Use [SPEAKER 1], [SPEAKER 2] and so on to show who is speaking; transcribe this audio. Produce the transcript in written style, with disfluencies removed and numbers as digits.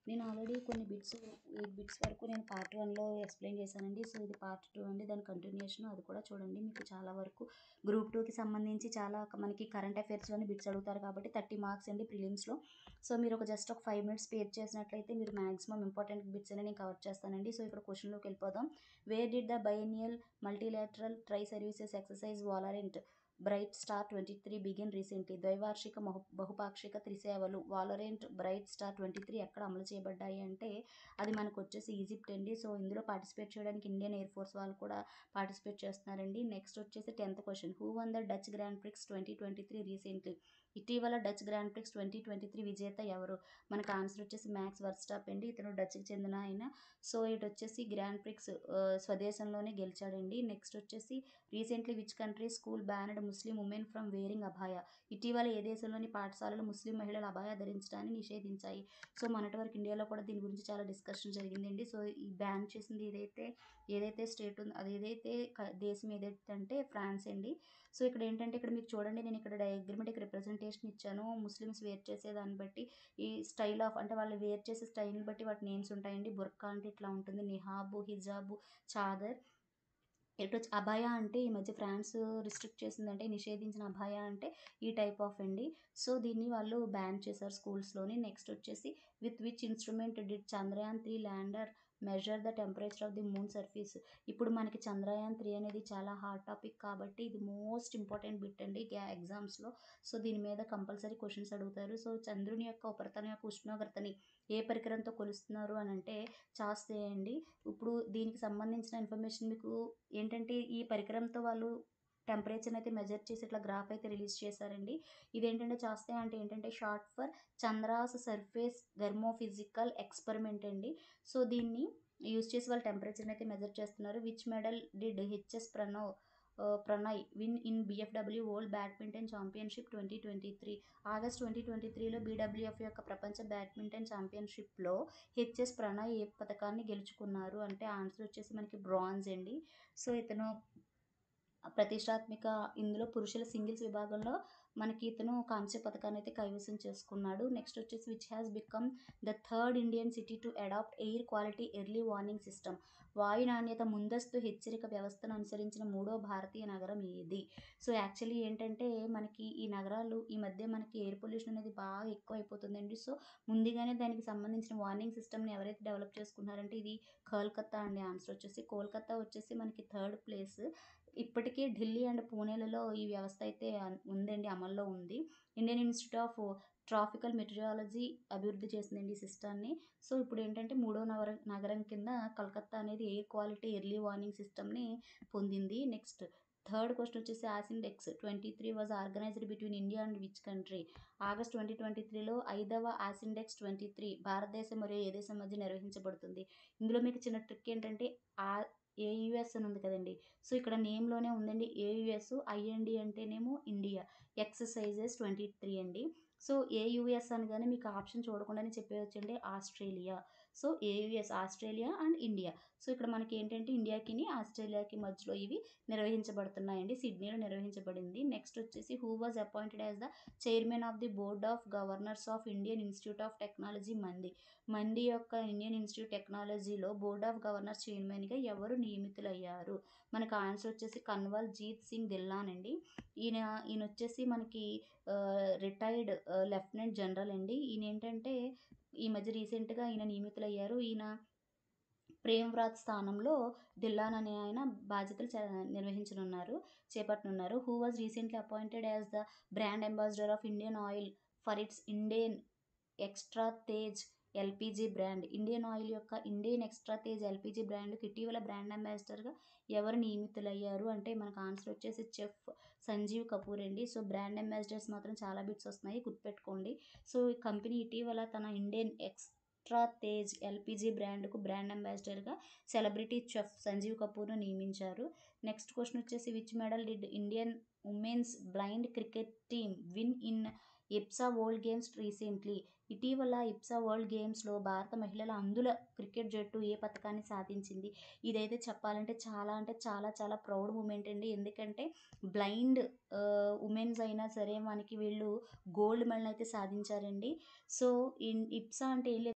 [SPEAKER 1] నేను ఆల్రెడీ కొన్ని bits 8 bits వరకు నేను పార్ట్ 1లో ఎక్స్ప్లెయిన్ చేశానండి. సో ఇది పార్ట్ 2 అండి. దాని కంటిన్యూషన్ అది కూడా చూడండి. మీకు చాలా వరకు గ్రూప్ 2కి సంబంధించి చాలా మనకి కరెంట్ అఫైర్స్లోని బిట్స్ అడుగుతారు కాబట్టి 30 మార్క్స్ అండి ప్రిలిమ్స్లో. సో మీరు జస్ట్ ఒక 5 మినిట్స్ స్పేర్ చేసినట్లయితే మీరు మాక్సిమం ఇంపార్టెంట్ బిట్స్ అని నేను కవర్ చేస్తానండి. సో ఇక్కడ క్వశ్చన్లోకి వెళ్ళిపోదాం. Where did the biennial multilateral tri services exercise valorant bright star 23 begin recently? ద్వైవార్షిక బహుపాక్షిక త్రిసేవలు వాలరెంట్ బ్రైట్ స్టార్ 23 ఎక్కడ అమలు చేయబడ్డాయి అంటే అది మనకు వచ్చేసి ఈజిప్ట్ అండి. సో ఇందులో పార్టిసిపేట్ చేయడానికి ఇండియన్ ఎయిర్ ఫోర్స్ వాళ్ళు కూడా పార్టిసిపేట్ చేస్తున్నారండి. నెక్స్ట్ వచ్చేసి 10th question. Who won the Dutch Grand Prix 2023 recently? ఇటీవల డచ్ గ్రాండ్ ప్రిక్స్ 2023 విజేత ఎవరు? మనకు ఆన్సర్ వచ్చేసి మ్యాక్స్ వర్స్టాప్ అండి. ఇతను డచ్కి చెందిన ఆయన. సో ఇటు వచ్చేసి గ్రాండ్ ప్రిక్స్ స్వదేశంలోనే గెలిచాడండి. నెక్స్ట్ వచ్చేసి recently which country school banned Muslim women from wearing abaya? ఇటీవల ఏ దేశంలోని పాఠశాలలు ముస్లిం మహిళలు అబాయ ధరించడాన్ని నిషేధించాయి? సో మొన్నటి వరకు ఇండియాలో కూడా దీని గురించి చాలా డిస్కషన్ జరిగిందండి. సో ఈ బ్యాన్ చేసింది ఏదైతే స్టేట్ ఉందో అది దేశం ఏదైతే అంటే ఫ్రాన్స్ అండి. సో ఇక్కడ ఏంటంటే ఇక్కడ మీకు చూడండి, నేను ఇక్కడ డయాగ్రమాటిక్ రిప్రజెంటేషన్ ఇచ్చాను. ముస్లిమ్స్ వేర్ చేసే దాన్ని బట్టి ఈ స్టైల్ ఆఫ్ అంటే వాళ్ళు వేర్ చేసే స్టైల్ని బట్టి వాటి నేమ్స్ ఉంటాయండి. బుర్కా అంటే ఇట్లా ఉంటుంది, నిహాబు, హిజాబు, చాదర్. ఇటు వచ్చి అబాయ అంటే ఈ మధ్య ఫ్రాన్స్ రిస్ట్రిక్ట్ చేసిందంటే నిషేధించిన అబాయ అంటే ఈ టైప్ ఆఫ్ అండి. సో దీన్ని వాళ్ళు బ్యాన్ చేశారు స్కూల్స్లోని. నెక్స్ట్ వచ్చేసి with which instrument did Chandrayaan 3 lander measure the temperature of the moon surface? ఇప్పుడు మనకి చంద్రయాన్ 3 అనేది చాలా హాట్ టాపిక్ కాబట్టి ఇది మోస్ట్ ఇంపార్టెంట్ బిట్ అండి ఎగ్జామ్స్లో. సో దీని మీద కంపల్సరీ క్వశ్చన్స్ అడుగుతారు. సో చంద్రుని యొక్క ఉపరితలం యొక్క ఉష్ణోగ్రతని ఏ పరికరంతో కొలుస్తున్నారు అని అంటే చేయండి. ఇప్పుడు దీనికి సంబంధించిన ఇన్ఫర్మేషన్ మీకు ఏంటంటే ఈ పరికరంతో వాళ్ళు టెంపరేచర్ అయితే మెజర్ చేసి ఇట్లా గ్రాఫ్ అయితే రిలీజ్ చేశారండి. ఇదేంటంటే అంటే ఏంటంటే short for Chandra's surface thermophysical experiment అండి. సో దీన్ని యూజ్ చేసి వాళ్ళు టెంపరేచర్ని అయితే మెజర్ చేస్తున్నారు. Which medal did HS Prannoy win in BFW world badminton championship 2023? August 2023లో బీడబ్ల్యూఎఫ్ యొక్క ప్రపంచ బ్యాడ్మింటన్ ఛాంపియన్షిప్లో హెచ్ఎస్ ప్రణయ్ ఏ పథకాన్ని గెలుచుకున్నారు అంటే ఆన్సర్ వచ్చేసి మనకి బ్రాంజ్ అండి. సో ఇతను ప్రతిష్టాత్మక ఇందులో పురుషుల సింగిల్స్ విభాగంలో మనకి ఇతను కాంస్య పథకాన్ని అయితే కైవసం చేసుకున్నాడు. నెక్స్ట్ వచ్చేసి which has become the third Indian city to adopt air quality early warning system? వాయు నాణ్యత ముందస్తు హెచ్చరిక వ్యవస్థను అనుసరించిన 3వ భారతీయ నగరం ఏది? సో యాక్చువల్లీ ఏంటంటే మనకి ఈ నగరాలు ఈ మధ్య మనకి ఎయిర్ పొల్యూషన్ అనేది బాగా ఎక్కువ అయిపోతుందండి. సో ముందుగానే దానికి సంబంధించిన వార్నింగ్ సిస్టమ్ని ఎవరైతే డెవలప్ చేసుకున్నారంటే ఇది కోల్కతా అండి. ఆన్సర్ వచ్చేసి కోల్కతా వచ్చేసి మనకి థర్డ్ ప్లేస్. ఇప్పటికీ ఢిల్లీ అండ్ పూణేలలో ఈ వ్యవస్థ అయితే ఉందండి, అమల్లో ఉంది. Indian Institute of Tropical Meteorology అభివృద్ధి చేసిందండి ఈ సిస్టాన్ని. సో ఇప్పుడు ఏంటంటే 3వ నగరం కింద కలకత్తా అనేది ఎయిర్ క్వాలిటీ ఎర్లీ వార్నింగ్ సిస్టమ్ని పొందింది. నెక్స్ట్ థర్డ్ క్వశ్చన్ వచ్చేసి AUSINDEX 23 was organized between India and which country? August 2023లో 5వ ఆసిండెక్స్ 23 భారతదేశం మరియు ఏ దేశం మధ్య నిర్వహించబడుతుంది? ఇందులో మీకు చిన్న ట్రిక్ ఏంటంటే ఏయుఎస్ అని ఉంది కదండి. సో ఇక్కడ నేమ్లోనే ఉందండి ఏయుఎస్, ఐఎన్డి అంటేనేమో ఇండియా, ఎక్సర్సైజెస్ 23 అండి. సో ఏయుఎస్ అనగానే మీకు ఆప్షన్ చూడకుండానే చెప్పేయచ్చండి Australia. So AUS Australia and India. So ఇక్కడ మనకి ఏంటంటే ఇండియాకి ఆస్ట్రేలియాకి మధ్యలో ఇవి నిర్వహించబడుతున్నాయండి. సిడ్నీలో నిర్వహించబడింది. నెక్స్ట్ వచ్చేసి who was appointed as the chairman of the board of governors of Indian Institute of Technology Mandi యొక్క ఇండియన్ ఇన్స్టిట్యూట్ టెక్నాలజీలో బోర్డ్ ఆఫ్ గవర్నర్స్ చైర్మన్గా ఎవరు నియమితులయ్యారు? మనకు ఆన్సర్ వచ్చేసి కన్వల్ జీత్ సింగ్ ధిల్లాన్ అండి. ఈయన వచ్చేసి మనకి రిటైర్డ్ లెఫ్టినెంట్ జనరల్ అండి. ఈయన ఏంటంటే ఈ మధ్య రీసెంట్గా ఈయన నియమితులయ్యారు. ఈయన ప్రేమ్వ్రాత్ స్థానంలో ధిల్లాన్ అనే ఆయన బాధ్యతలు చేపట్టనున్నారు. Who was recently appointed as the brand ambassador of Indian Oil for its Indian extra Tej LPG brand? Indian Oil యొక్క ఇండియన్ ఎక్స్ట్రా తేజ్ ఎల్పిజి బ్రాండ్కి ఇటీవల బ్రాండ్ అంబాసిడర్గా ఎవరు నియమితులయ్యారు అంటే మనకు ఆన్సర్ వచ్చేసి చెఫ్ సంజీవ్ కపూర్ అండి. సో బ్రాండ్ అంబాసిడర్స్ మాత్రం చాలా బిట్స్ వస్తున్నాయి, గుర్తుపెట్టుకోండి. సో ఈ కంపెనీ ఇటీవల తన ఇండియన్ ఎక్స్ట్రా తేజ్ ఎల్పిజి బ్రాండ్కు బ్రాండ్ అంబాసిడర్గా సెలబ్రిటీ చెఫ్ సంజీవ్ కపూర్ను నియమించారు. నెక్స్ట్ క్వశ్చన్ వచ్చేసి which medal did Indian women's blind cricket team win in IBSA world games recently? ఇటీవల ఇప్సా వరల్డ్ గేమ్స్లో భారత మహిళల అందుల క్రికెట్ జట్టు ఏ పథకాన్ని సాధించింది? ఇదైతే చెప్పాలంటే చాలా అంటే చాలా చాలా ప్రౌడ్ మూమెంట్ అండి. ఎందుకంటే బ్లైండ్ ఉమెన్స్ అయినా సరే మనకి వీళ్ళు గోల్డ్ మెడల్ అయితే సాధించారండి. సో ఇప్సా అంటే